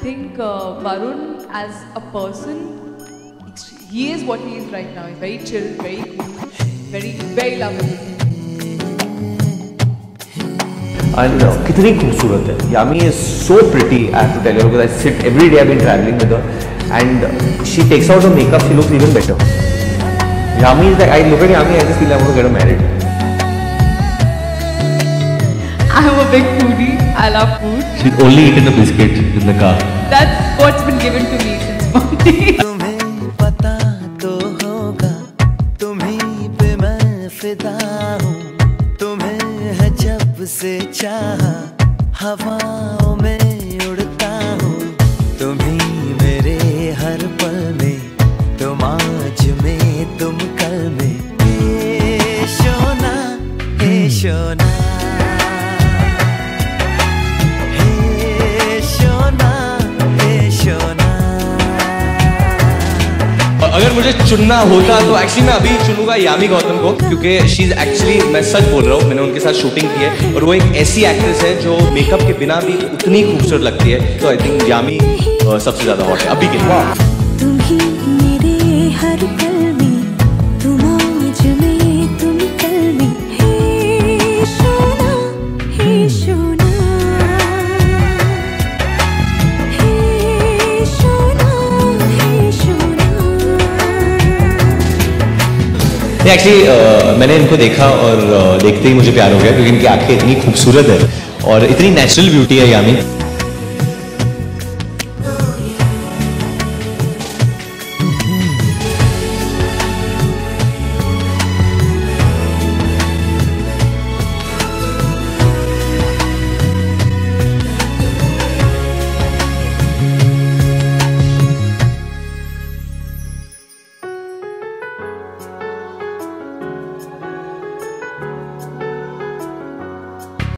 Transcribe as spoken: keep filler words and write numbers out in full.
think uh, Varun as a person, he is what he is right now. He's very chill, very cool, very very lovable. And uh, कितनी खूबसूरत है. Yami is so pretty. I have to tell you because I sit every day. I've been traveling with her, and uh, she takes out her makeup. She looks even better. Yami is like, I look at Yami, I just feel I want to get her married. I'm a big foodie. I love food. She's only eaten the biscuit in the car. That's what's been given to me since morning. तुम्हें पता तो होगा, तुम्हीं पे मैं फिदा हूँ. तुम्हें है जब से चाहा, हवाओं में उड़ता हूँ. तुम्हीं मेरे हर पल में, तुम आज में, तुम कल में. हे सोना, हे सोना. अगर मुझे चुनना होता तो एक्चुअली मैं अभी चुनूंगा यामी गौतम को, क्योंकि शी इज एक्चुअली, मैं सच बोल रहा हूँ, मैंने उनके साथ शूटिंग की है और वो एक ऐसी एक्ट्रेस है जो मेकअप के बिना भी उतनी खूबसूरत लगती है. तो आई थिंक यामी सबसे ज्यादा हॉट है अभी के लिए. एक्चुअली uh, मैंने इनको देखा और uh, देखते ही मुझे प्यार हो गया, क्योंकि इनकी आंखें इतनी खूबसूरत है और इतनी नेचुरल ब्यूटी है यामी.